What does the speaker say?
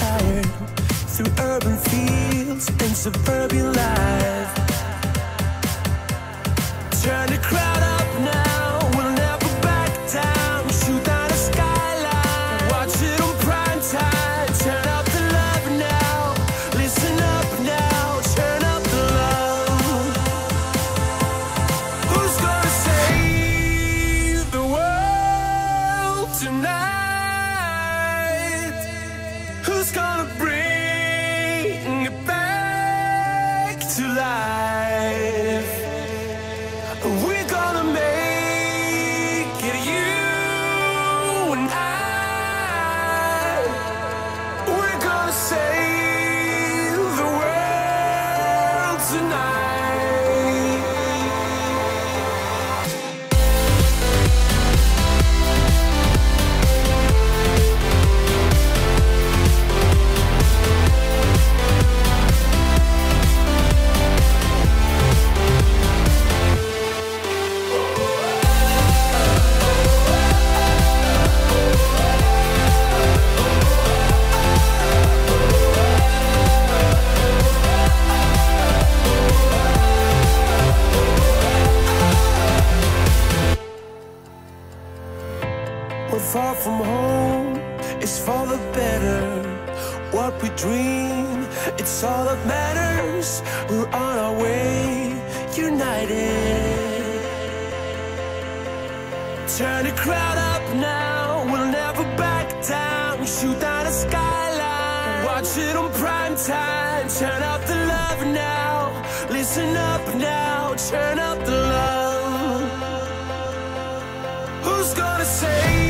tired through urban fields and suburban life. Turn the crowd up now, we'll never back down. Shoot down the skyline, watch it on prime time. Turn up the love now, listen up now. Turn up the love. Who's gonna save the world tonight? Who's gonna bring it back to life? We're gonna make it, you and I. We're gonna save the world tonight. We're far from home, it's for the better. What we dream, it's all that matters. We're on our way, united. Turn the crowd up now, we'll never back down. Shoot down the skyline, watch it on prime time. Turn up the love now, listen up now. Turn up the love. Who's gonna say